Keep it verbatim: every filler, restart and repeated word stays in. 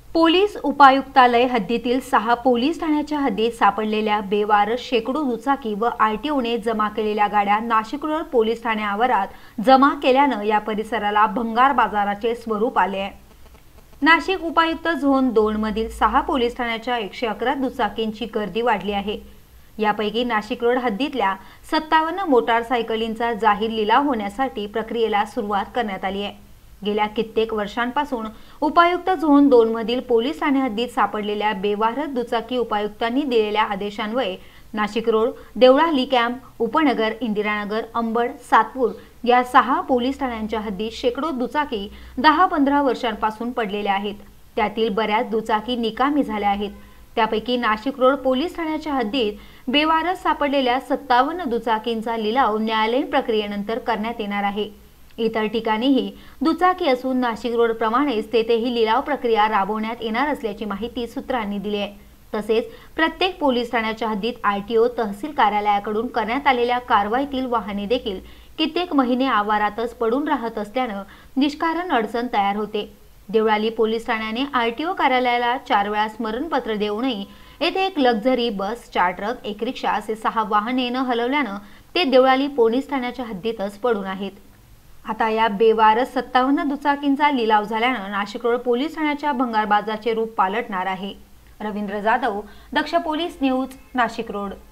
Police उपायुक्तालय हद्दीतील सहा police ठाण्याच्या हद्दीत सापडलेल्या बेवारस शेकडो दुचाकी व आरटीओने जमा केलेल्या गाड्या नाशिक रोड पोलीस ठाणे आवारात जमा केल्यानं या परिसराला भंगार बाजाराचे स्वरूप आले आहे। नाशिक उपायुक्त झोन दोन मधील सहा पोलीस ठाण्याच्या एकशे अकरा दुचाकींची गर्दी वाढली आहे। यापैकी नाशिक रोड हद्दीतल्या सत्तावन्न मोटारसायकलींचा जाहीर लिलाव होण्यासाठी प्रक्रियेला सुरुवात करण्यात आली आहे। गेल्या कित्येक वर्षांपासून उपायुक्त झोन दोन मधील पोलीस ठाणे हद्दीत सापडलेल्या बेवारस दुचाकी उपायुक्तांनी दिलेल्या आदेशान्वये नाशिक रोड, देवळाली कॅम्प, उपनगर, इंदिरानगर, अंबड, सातपूर या सहा पोलीस ठाण्यांच्या हद्दीत शेकडो दुचाकी दहा पंधरा वर्षांपासून पडलेल्या आहेत। त्यातील बऱ्याच दुचाकी निकामी झाल्या आहेत। त्यापैकी नाशिक रोड पोलीस ठाण्याच्या हद्दीत बेवारस सापडलेल्या सत्तावन्न दुचाकींचा लिलाव न्यायालयीन प्रक्रियेनंतर करण्यात येणार आहे। इतर ठिकाणीही दुचाकी असून नाशिक रोड प्रमाणेच तेथेही लिलाव प्रक्रिया राबवण्यात येणार असल्याची माहिती सूत्रांनी दिली आहे। तसेच प्रत्येक पोलीस ठाण्याच्या हद्दीत आरटीओ तहसील कार्यालयाकडून करण्यात आलेल्या कारवाईतील वाहने देखील कित्येक महिने आवारातच पडून राहत असल्यानं निष्कारण अडचण तयार होते। देवळाली पोलीस ठाण्याने आरटीओ कार्यालयाला चार वेळा स्मरणपत्र देऊनही येथे एक लक्झरी बस, चार ट्रक, एक रिक्षा असे सहा वाहने न हलवल्यानं ते देवळाली पोलीस ठाण्याच्या हद्दीतच पडून आहेत। आता या बेवारस सत्तावन्न दुचाकींचा लिलाव झाल्यानं नाशिक रोड पोलीस ठाण्याच्या भंगारबाजाचे रूप पालटणार आहे। Ravindra Jadhav, Daksh police news, Nashik road.